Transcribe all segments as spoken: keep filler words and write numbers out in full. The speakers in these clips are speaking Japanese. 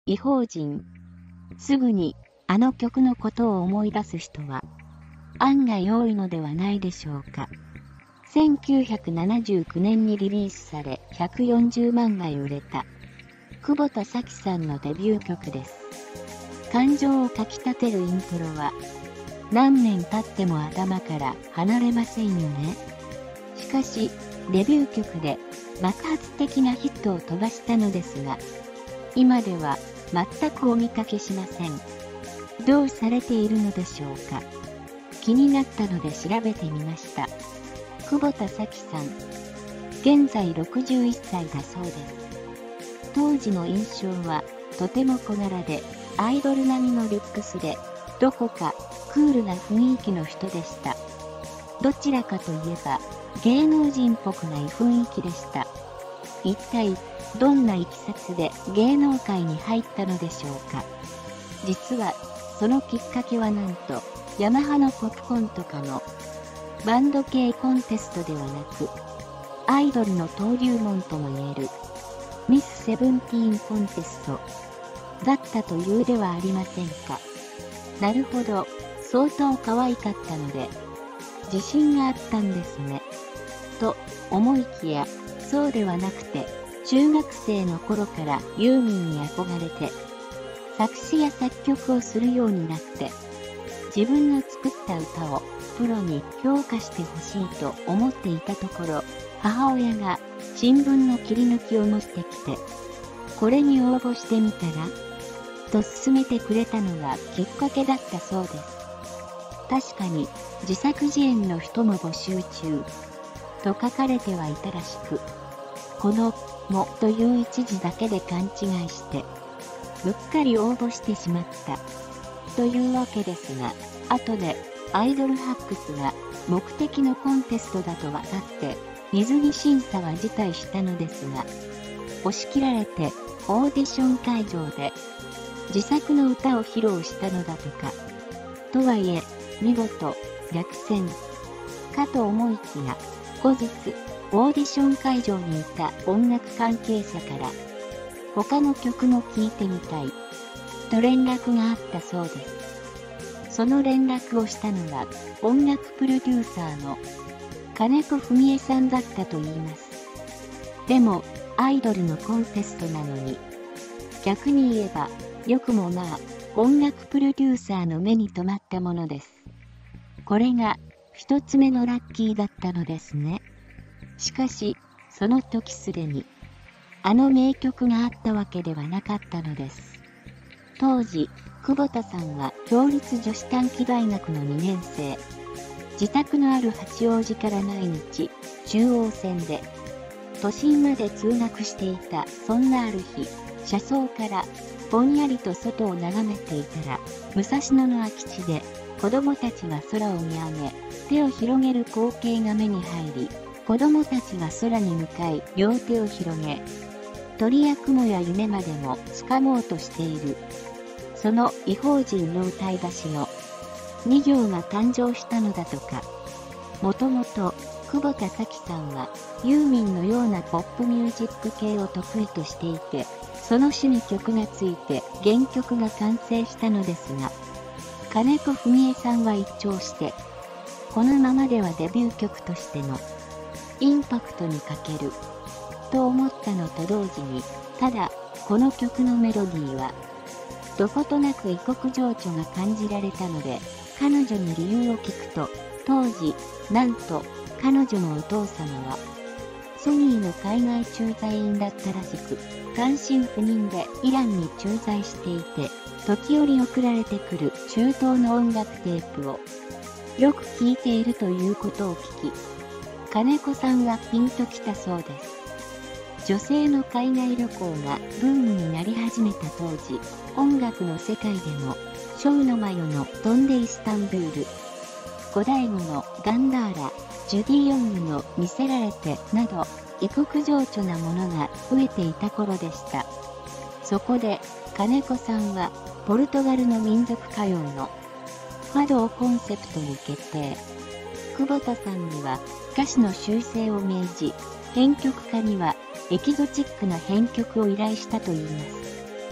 異邦人。すぐにあの曲のことを思い出す人は案外多いのではないでしょうか。せんきゅうひゃくななじゅうきゅうねんにリリースされひゃくよんじゅうまんまい売れた久保田早紀さんのデビュー曲です。感情をかきたてるイントロは何年経っても頭から離れませんよね。しかしデビュー曲で爆発的なヒットを飛ばしたのですが、今では全くお見かけしません。どうされているのでしょうか。気になったので調べてみました。久保田早紀さん、現在ろくじゅういっさいだそうです。当時の印象はとても小柄でアイドル並みのルックスでどこかクールな雰囲気の人でした。どちらかといえば芸能人っぽくない雰囲気でした。一体どんないきさつで芸能界に入ったのでしょうか。実はそのきっかけはなんとヤマハのポップコーンとかのバンド系コンテストではなく、アイドルの登竜門とも言えるミスセブンティーンコンテストだったというではありませんか。なるほど、相当可愛かったので自信があったんですね。と思いきや、そうではなくて、中学生の頃からユーミンに憧れて作詞や作曲をするようになって、自分の作った歌をプロに評価してほしいと思っていたところ、母親が新聞の切り抜きを持ってきて、これに応募してみたらと勧めてくれたのがきっかけだったそうです。確かに自作自演の人も募集中と書かれてはいたらしく、このもという一字だけで勘違いしてうっかり応募してしまったというわけですが、後でアイドル発掘が目的のコンテストだと分かって水着審査は辞退したのですが、押し切られてオーディション会場で自作の歌を披露したのだとか。とはいえ見事落選かと思いきや、後日オーディション会場にいた音楽関係者から他の曲も聴いてみたいと連絡があったそうです。その連絡をしたのが音楽プロデューサーの金子文江さんだったといいます。でもアイドルのコンテストなのに、逆に言えばよくもまあ音楽プロデューサーの目に留まったものです。これが一つ目のラッキーだったのですね。しかしその時すでにあの名曲があったわけではなかったのです。当時久保田さんは共立女子短期大学のにねんせい。自宅のある八王子から毎日中央線で都心まで通学していた。そんなある日、車窓からぼんやりと外を眺めていたら、武蔵野の空き地で子供たちが空を見上げ手を広げる光景が目に入り、子供たちが空に向かい両手を広げ、鳥や雲や夢までも掴もうとしている。その異邦人の歌い出しのに行が誕生したのだとか。もともと久保田早紀さんはユーミンのようなポップミュージック系を得意としていて、その詩に曲がついて原曲が完成したのですが、金子文江さんは一聴して、このままではデビュー曲としてのインパクトに欠けると思ったのと同時に、ただこの曲のメロディーはどことなく異国情緒が感じられたので、彼女に理由を聞くと、当時なんと彼女のお父様はソニーの海外駐在員だったらしく、単身赴任でイランに駐在していて、時折送られてくる中東の音楽テープをよく聴いているということを聞き、金子さんはピンときたそうです。女性の海外旅行がブームになり始めた当時、音楽の世界でもショウのマヨの飛んでイスタンブール、ゴダイゴのガンダーラ、ジュディ・ヨングの魅せられてなど異国情緒なものが増えていた頃でした。そこで金子さんはポルトガルの民族歌謡のファドをコンセプトに決定。久保田さんには歌詞の修正を命じ、編曲家にはエキゾチックな編曲を依頼したといいます。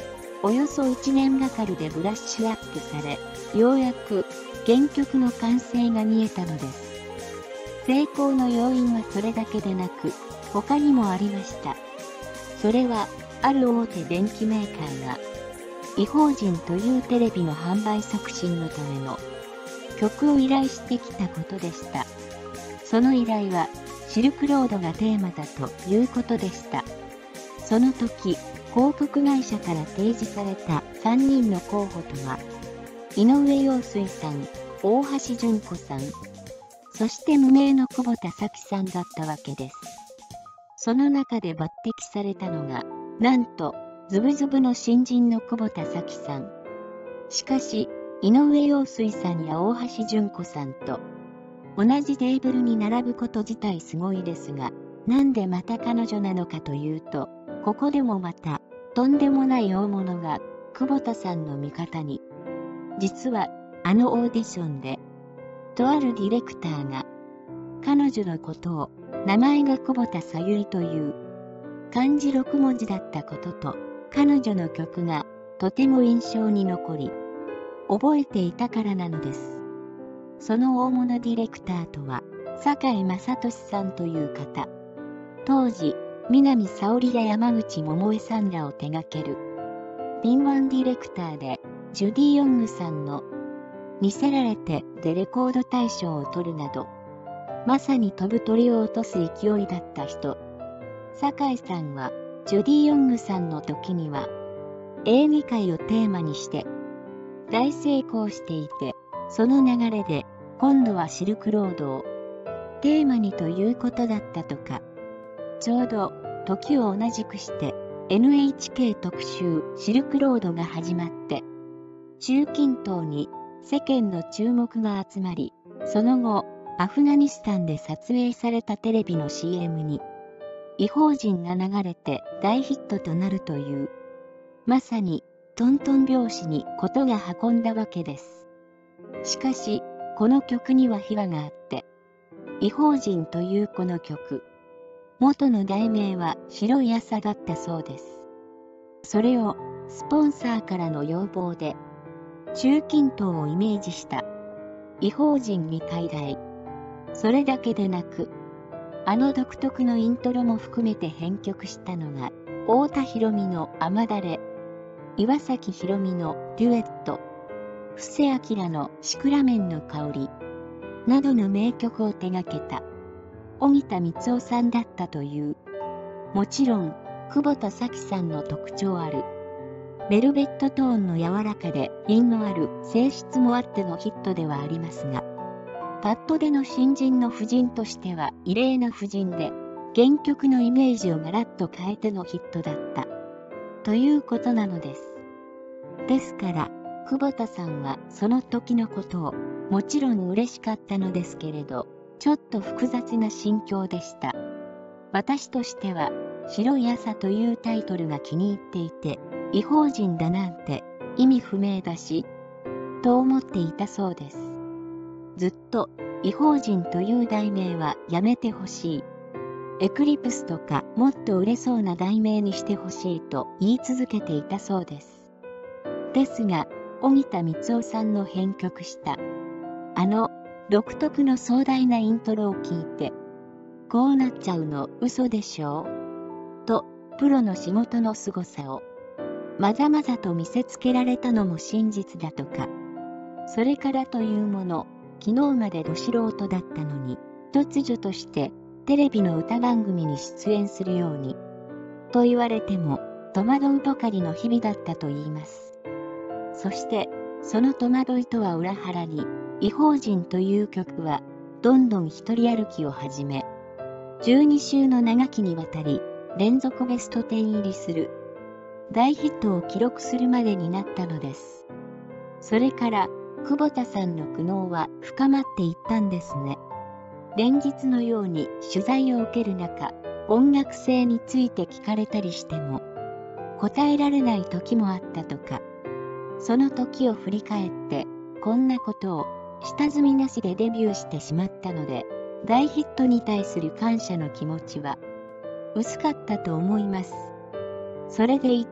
およそいちねんがかりでブラッシュアップされ、ようやく原曲の完成が見えたのです。成功の要因はそれだけでなく、他にもありました。それは、ある大手電機メーカーが、異邦人というテレビの販売促進のための曲を依頼してきたことでした。その依頼は、シルクロードがテーマだということでした。その時、広告会社から提示されたさんにんの候補とは、井上陽水さん、大橋純子さん、そして無名の久保田早紀さんだったわけです。その中で抜擢されたのが、なんと、ズブズブの新人の久保田早紀さん。しかし、井上陽水さんや大橋純子さんと、同じテーブルに並ぶこと自体すごいですが、なんでまた彼女なのかというと、ここでもまた、とんでもない大物が、久保田さんの味方に。実は、あのオーディションで、とあるディレクターが、彼女のことを、名前が久保田さゆりという、漢字ろくもじだったことと、彼女の曲が、とても印象に残り、覚えていたからなのです。その大物ディレクターとは、堺雅俊さんという方。当時、南沙織や山口百恵さんらを手掛ける、敏腕ディレクターで、ジュディ・ヨングさんの、似せられてでレコード大賞を取るなど、まさに飛ぶ鳥を落とす勢いだった人。堺さんは、ジュディ・ヨングさんの時には、エーゲ海をテーマにして、大成功していて、その流れで、今度はシルクロードを、テーマにということだったとか。ちょうど、時を同じくして、エヌエイチケー 特集シルクロードが始まって、中近東に世間の注目が集まり、その後、アフガニスタンで撮影されたテレビの シーエム に、異邦人が流れて大ヒットとなるという、まさにトントン拍子に事が運んだわけです。しかし、この曲には秘話があって、異邦人というこの曲、元の題名は白い朝だったそうです。それをスポンサーからの要望で、中近東をイメージした異邦人に改題。それだけでなく、あの独特のイントロも含めて編曲したのが、太田裕美の雨だれ、岩崎宏美のデュエット、布施明のシクラメンの香り、などの名曲を手掛けた、荻田光雄さんだったという。もちろん、久保田早紀さんの特徴ある、ベルベットトーンの柔らかで品のある性質もあってのヒットではありますが、パッドでの新人の夫人としては異例な夫人で、原曲のイメージをガラッと変えてのヒットだった。ということなのです。ですから、久保田さんはその時のことを、もちろん嬉しかったのですけれど、ちょっと複雑な心境でした。私としては、白い朝というタイトルが気に入っていて、異邦人だなんて意味不明だし、と思っていたそうです。ずっと異邦人という題名はやめてほしい。エクリプスとかもっと売れそうな題名にしてほしいと言い続けていたそうです。ですが、荻田光雄さんの編曲した、あの独特の壮大なイントロを聞いて、こうなっちゃうの嘘でしょうと、プロの仕事の凄さを、まざまざと見せつけられたのも真実だとか。それからというもの、昨日までど素人だったのに、突如としてテレビの歌番組に出演するように、と言われても戸惑うばかりの日々だったと言います。そして、その戸惑いとは裏腹に、異邦人という曲は、どんどん一人歩きを始め、じゅうに週の長きにわたり、連続ベストじゅう入りする、大ヒットを記録するまでになったのです。それから、久保田さんの苦悩は深まっていったんですね。連日のように取材を受ける中、音楽性について聞かれたりしても、答えられない時もあったとか。その時を振り返って、こんなことを下積みなしでデビューしてしまったので、大ヒットに対する感謝の気持ちは薄かったと思います。それでいて、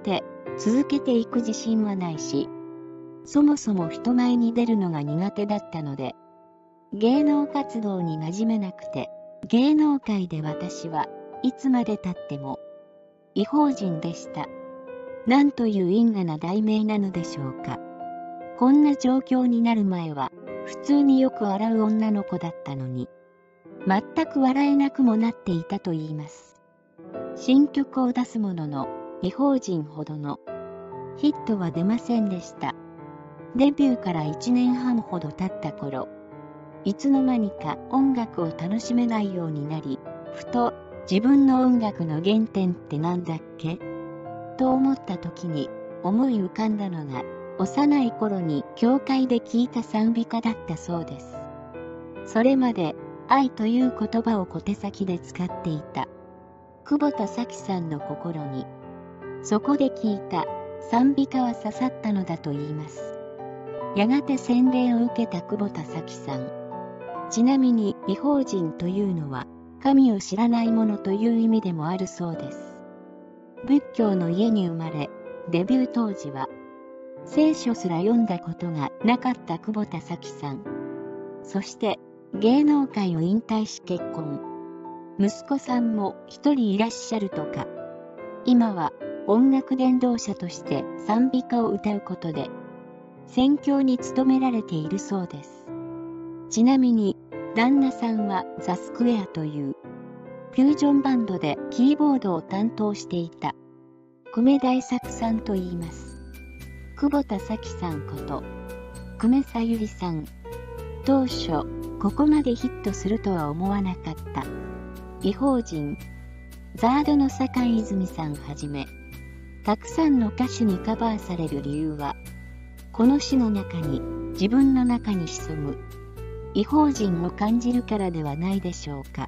続けていく自信はないし、そもそも人前に出るのが苦手だったので、芸能活動に馴染めなくて、芸能界で私はいつまで経っても異邦人でした。なんという因果な題名なのでしょうか。こんな状況になる前は普通によく笑う女の子だったのに、全く笑えなくもなっていたと言います。新曲を出すものの異邦人ほどのヒットは出ませんでした。デビューからいちねんはんほど経った頃、いつの間にか音楽を楽しめないようになり、ふと自分の音楽の原点ってなんだっけと思った時に思い浮かんだのが、幼い頃に教会で聞いた賛美歌だったそうです。それまで愛という言葉を小手先で使っていた久保田早紀さんの心に、そこで聞いた賛美歌は刺さったのだといいます。やがて洗礼を受けた久保田早紀さん。ちなみに異邦人というのは神を知らない者という意味でもあるそうです。仏教の家に生まれ、デビュー当時は聖書すら読んだことがなかった久保田早紀さん。そして芸能界を引退し結婚。息子さんも一人いらっしゃるとか。今は音楽伝道者として賛美歌を歌うことで宣教に努められているそうです。ちなみに旦那さんはザ・スクエアというフュージョンバンドでキーボードを担当していた久米大作さんと言います。久保田早紀さんこと久米さゆりさん。当初ここまでヒットするとは思わなかった。異邦人、ザードの坂井泉さんはじめたくさんの歌手にカバーされる理由は、この詩の中に自分の中に潜む異邦人を感じるからではないでしょうか。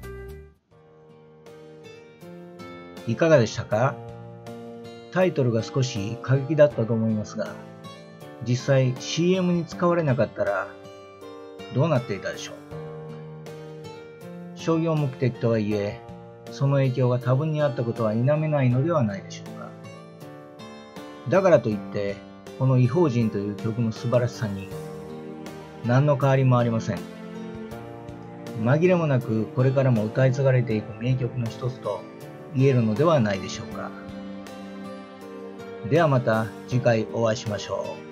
いかがでしたか？タイトルが少し過激だったと思いますが、実際 シーエム に使われなかったらどうなっていたでしょう。商業目的とはいえ、その影響が多分にあったことは否めないのではないでしょうか。だからといって、この異邦人という曲の素晴らしさに何の変わりもありません。紛れもなくこれからも歌い継がれていく名曲の一つと言えるのではないでしょうか。ではまた次回お会いしましょう。